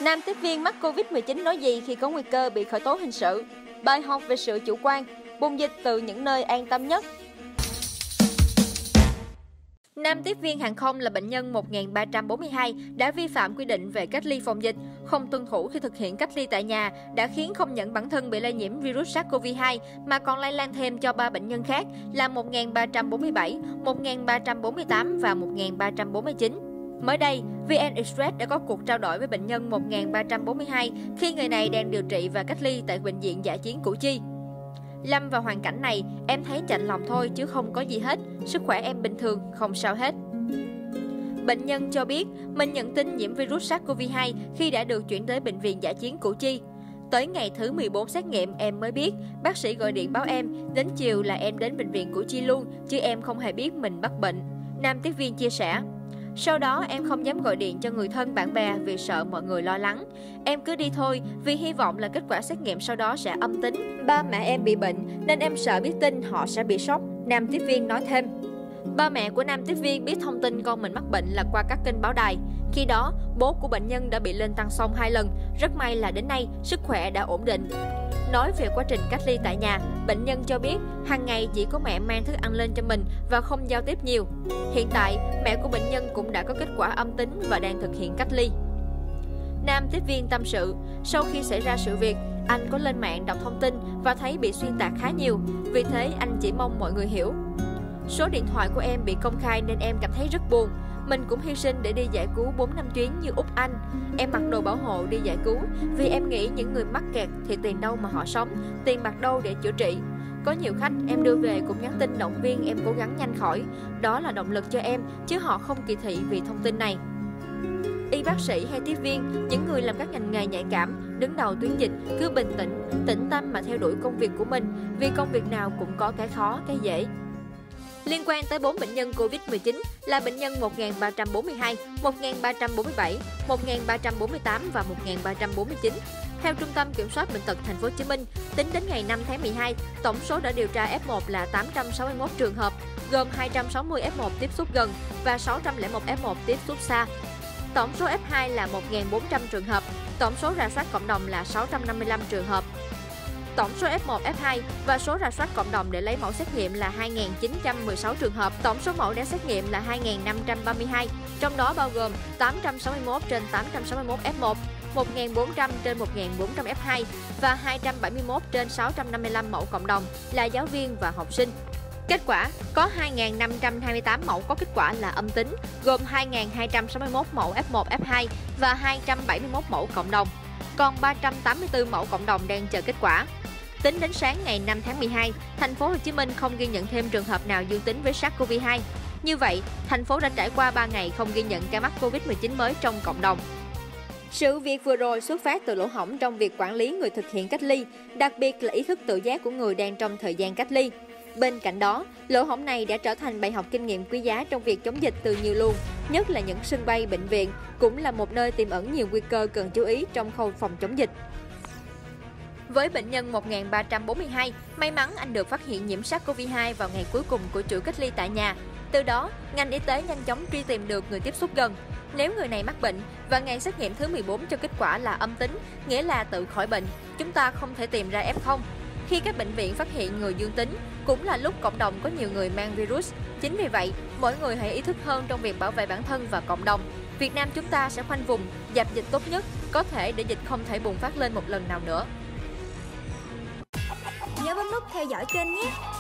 Nam tiếp viên mắc Covid-19 nói gì khi có nguy cơ bị khởi tố hình sự? Bài học về sự chủ quan, bùng dịch từ những nơi an tâm nhất. Nam tiếp viên hàng không là bệnh nhân 1342 đã vi phạm quy định về cách ly phòng dịch, không tuân thủ khi thực hiện cách ly tại nhà đã khiến không những bản thân bị lây nhiễm virus SARS-CoV-2 mà còn lây lan thêm cho 3 bệnh nhân khác là 1347, 1348 và 1349. Mới đây, VN Express đã có cuộc trao đổi với bệnh nhân 1342 khi người này đang điều trị và cách ly tại bệnh viện dã chiến Củ Chi. Lâm vào hoàn cảnh này, em thấy chạnh lòng thôi chứ không có gì hết, sức khỏe em bình thường, không sao hết. Bệnh nhân cho biết mình nhận tin nhiễm virus SARS-CoV-2 khi đã được chuyển tới bệnh viện dã chiến Củ Chi. Tới ngày thứ 14 xét nghiệm em mới biết, bác sĩ gọi điện báo em, đến chiều là em đến bệnh viện Củ Chi luôn, chứ em không hề biết mình mắc bệnh. Nam tiếp viên chia sẻ. Sau đó em không dám gọi điện cho người thân bạn bè vì sợ mọi người lo lắng. Em cứ đi thôi vì hy vọng là kết quả xét nghiệm sau đó sẽ âm tính. Ba mẹ em bị bệnh nên em sợ biết tin họ sẽ bị sốc, nam tiếp viên nói thêm. Ba mẹ của nam tiếp viên biết thông tin con mình mắc bệnh là qua các kênh báo đài. Khi đó, bố của bệnh nhân đã bị lên tăng xong 2 lần. Rất may là đến nay, sức khỏe đã ổn định. Nói về quá trình cách ly tại nhà, bệnh nhân cho biết hàng ngày chỉ có mẹ mang thức ăn lên cho mình và không giao tiếp nhiều. Hiện tại, mẹ của bệnh nhân cũng đã có kết quả âm tính và đang thực hiện cách ly. Nam tiếp viên tâm sự, sau khi xảy ra sự việc, anh có lên mạng đọc thông tin và thấy bị xuyên tạc khá nhiều, vì thế anh chỉ mong mọi người hiểu. Số điện thoại của em bị công khai nên em cảm thấy rất buồn. Mình cũng hy sinh để đi giải cứu 4 năm chuyến như Úc Anh. Em mặc đồ bảo hộ đi giải cứu vì em nghĩ những người mắc kẹt thì tiền đâu mà họ sống, tiền bạc đâu để chữa trị. Có nhiều khách em đưa về cũng nhắn tin động viên em cố gắng nhanh khỏi. Đó là động lực cho em, chứ họ không kỳ thị vì thông tin này. Y bác sĩ hay tiếp viên, những người làm các ngành nghề nhạy cảm, đứng đầu tuyến dịch, cứ bình tĩnh, tĩnh tâm mà theo đuổi công việc của mình, vì công việc nào cũng có cái khó, cái dễ. Liên quan tới 4 bệnh nhân Covid-19 là bệnh nhân 1342, 1347, 1348 và 1349. Theo Trung tâm Kiểm soát Bệnh tật Thành phố Hồ Chí Minh, tính đến ngày 5 tháng 12, tổng số đã điều tra F1 là 861 trường hợp, gồm 260 F1 tiếp xúc gần và 601 F1 tiếp xúc xa. Tổng số F2 là 1.400 trường hợp, tổng số rà soát cộng đồng là 655 trường hợp. Tổng số F1, F2 và số rà soát cộng đồng để lấy mẫu xét nghiệm là 2.916 trường hợp. Tổng số mẫu đã xét nghiệm là 2.532, trong đó bao gồm 861 trên 861 F1, 1.400 trên 1.400 F2 và 271 trên 655 mẫu cộng đồng là giáo viên và học sinh. Kết quả, có 2.528 mẫu có kết quả là âm tính, gồm 2.261 mẫu F1, F2 và 271 mẫu cộng đồng. Còn 384 mẫu cộng đồng đang chờ kết quả. Tính đến sáng ngày 5 tháng 12, Thành phố Hồ Chí Minh không ghi nhận thêm trường hợp nào dương tính với SARS-CoV-2. Như vậy, thành phố đã trải qua 3 ngày không ghi nhận ca mắc Covid-19 mới trong cộng đồng. Sự việc vừa rồi xuất phát từ lỗ hổng trong việc quản lý người thực hiện cách ly, đặc biệt là ý thức tự giác của người đang trong thời gian cách ly. Bên cạnh đó, lỗ hổng này đã trở thành bài học kinh nghiệm quý giá trong việc chống dịch từ nhiều luồng, nhất là những sân bay, bệnh viện, cũng là một nơi tiềm ẩn nhiều nguy cơ cần chú ý trong khâu phòng chống dịch. Với bệnh nhân 1342, may mắn anh được phát hiện nhiễm SARS-CoV-2 vào ngày cuối cùng của chuỗi cách ly tại nhà. Từ đó, ngành y tế nhanh chóng truy tìm được người tiếp xúc gần. Nếu người này mắc bệnh và ngày xét nghiệm thứ 14 cho kết quả là âm tính, nghĩa là tự khỏi bệnh, chúng ta không thể tìm ra F0. Khi các bệnh viện phát hiện người dương tính, cũng là lúc cộng đồng có nhiều người mang virus. Chính vì vậy, mỗi người hãy ý thức hơn trong việc bảo vệ bản thân và cộng đồng. Việt Nam chúng ta sẽ khoanh vùng, dập dịch tốt nhất, có thể để dịch không thể bùng phát lên một lần nào nữa. Nhớ bấm nút theo dõi kênh nhé!